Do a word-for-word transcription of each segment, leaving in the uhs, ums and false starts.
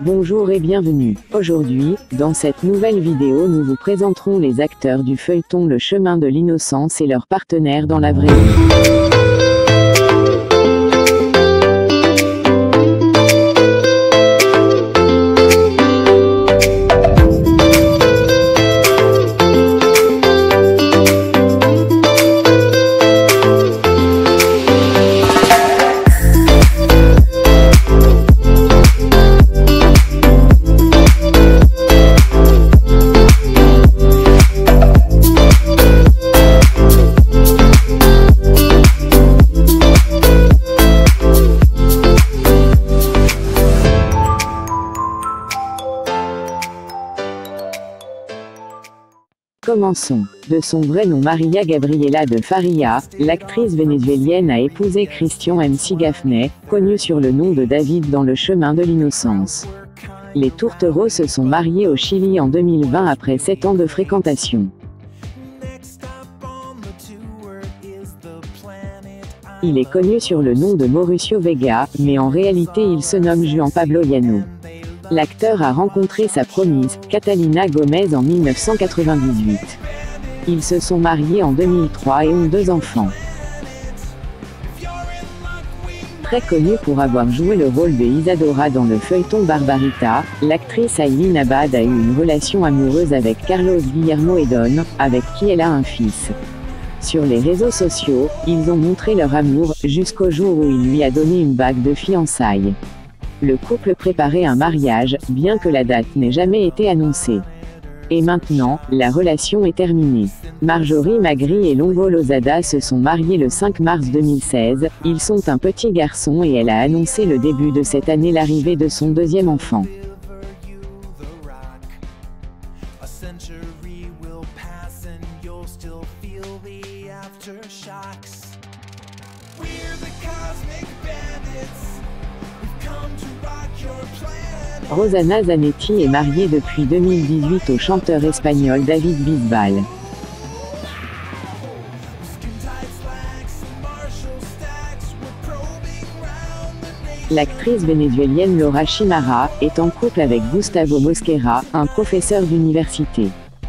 Bonjour et bienvenue. Aujourd'hui, dans cette nouvelle vidéo nous vous présenterons les acteurs du feuilleton Le Chemin de l'Innocence et leurs partenaires dans la vraie vie. Commençons. De son vrai nom Maria Gabriela de Faria, l'actrice vénézuélienne a épousé Christian M C Gaffney, connu sur le nom de David dans Le Chemin de l'Innocence. Les tourtereaux se sont mariés au Chili en deux mille vingt après sept ans de fréquentation. Il est connu sur le nom de Mauricio Vega, mais en réalité il se nomme Juan Pablo Llano. L'acteur a rencontré sa promise, Catalina Gomez en mille neuf cent quatre-vingt-dix-huit. Ils se sont mariés en deux mille trois et ont deux enfants. Très connue pour avoir joué le rôle de Isadora dans le feuilleton Barbarita, l'actrice Aileen Abad a eu une relation amoureuse avec Carlos Guillermo Edon, avec qui elle a un fils. Sur les réseaux sociaux, ils ont montré leur amour, jusqu'au jour où il lui a donné une bague de fiançailles. Le couple préparait un mariage, bien que la date n'ait jamais été annoncée. Et maintenant, la relation est terminée. Marjorie Magri et Longo Lozada se sont mariés le cinq mars deux mille seize, ils sont un petit garçon et elle a annoncé le début de cette année l'arrivée de son deuxième enfant. Rosana Zanetti est mariée depuis deux mille dix-huit au chanteur espagnol David Bisbal. L'actrice vénézuélienne Laura Chimara est en couple avec Gustavo Mosquera, un professeur d'université.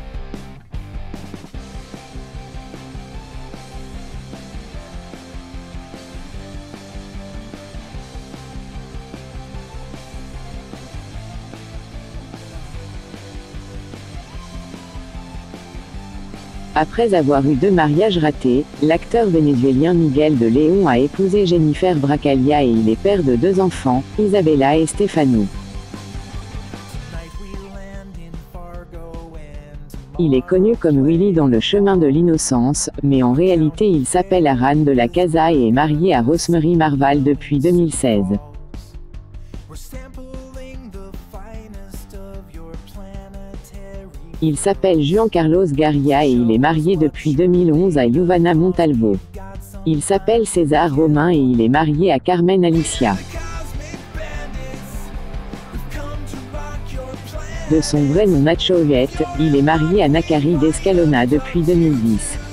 Après avoir eu deux mariages ratés, l'acteur vénézuélien Miguel de León a épousé Jennifer Bracalia et il est père de deux enfants, Isabella et Stefano. Il est connu comme Willy dans Le Chemin de l'Innocence, mais en réalité il s'appelle Aran de la Casa et est marié à Rosemary Marval depuis deux mille seize. Il s'appelle Juan Carlos Garia et il est marié depuis deux mille onze à Giovanna Montalvo. Il s'appelle César Romain et il est marié à Carmen Alicia. De son vrai nom Nacho Huet, il est marié à Nakari d'Escalona depuis deux mille dix.